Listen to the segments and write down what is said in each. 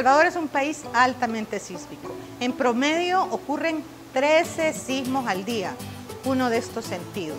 Salvador es un país altamente sísmico. En promedio ocurren 13 sismos al día, uno de estos sentidos.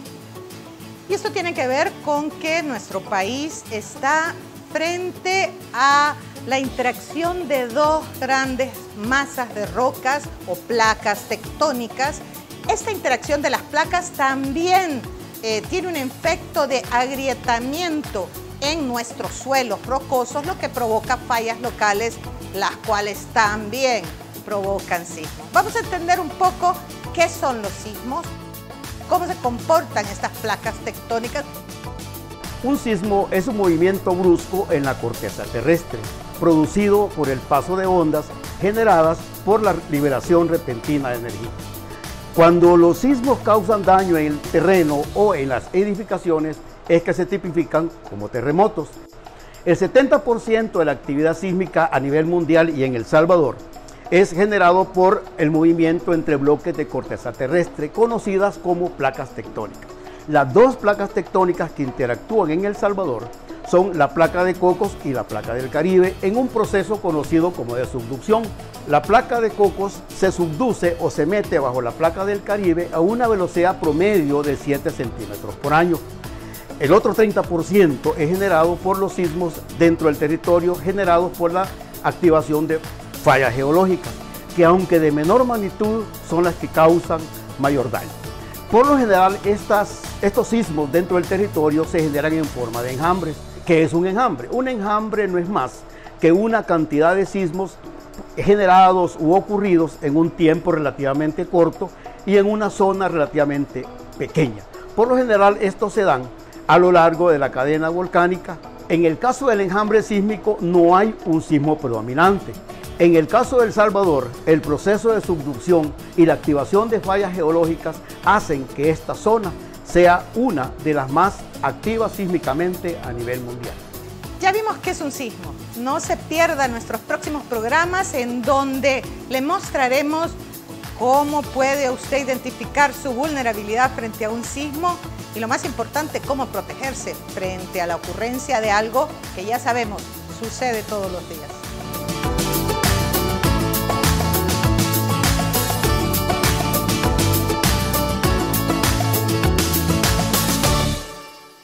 Y esto tiene que ver con que nuestro país está frente a la interacción de dos grandes masas de rocas o placas tectónicas. Esta interacción de las placas también tiene un efecto de agrietamiento en nuestros suelos rocosos, lo que provoca fallas locales, las cuales también provocan sismos. Vamos a entender un poco qué son los sismos, cómo se comportan estas placas tectónicas. Un sismo es un movimiento brusco en la corteza terrestre, producido por el paso de ondas generadas por la liberación repentina de energía. Cuando los sismos causan daño en el terreno o en las edificaciones, es que se tipifican como terremotos. El 70% de la actividad sísmica a nivel mundial y en El Salvador es generado por el movimiento entre bloques de corteza terrestre, conocidas como placas tectónicas. Las dos placas tectónicas que interactúan en El Salvador son la placa de Cocos y la placa del Caribe en un proceso conocido como de subducción. La placa de Cocos se subduce o se mete bajo la placa del Caribe a una velocidad promedio de 7 centímetros por año. El otro 30% es generado por los sismos dentro del territorio generados por la activación de fallas geológicas, que aunque de menor magnitud son las que causan mayor daño. Por lo general, estos sismos dentro del territorio se generan en forma de enjambres. ¿Qué es un enjambre? Un enjambre no es más que una cantidad de sismos generados u ocurridos en un tiempo relativamente corto y en una zona relativamente pequeña. Por lo general, estos se dan a lo largo de la cadena volcánica. En el caso del enjambre sísmico no hay un sismo predominante. En el caso de El Salvador, el proceso de subducción y la activación de fallas geológicas hacen que esta zona sea una de las más activas sísmicamente a nivel mundial. Ya vimos qué es un sismo. No se pierda nuestros próximos programas en donde le mostraremos cómo puede usted identificar su vulnerabilidad frente a un sismo y lo más importante, cómo protegerse frente a la ocurrencia de algo que ya sabemos sucede todos los días.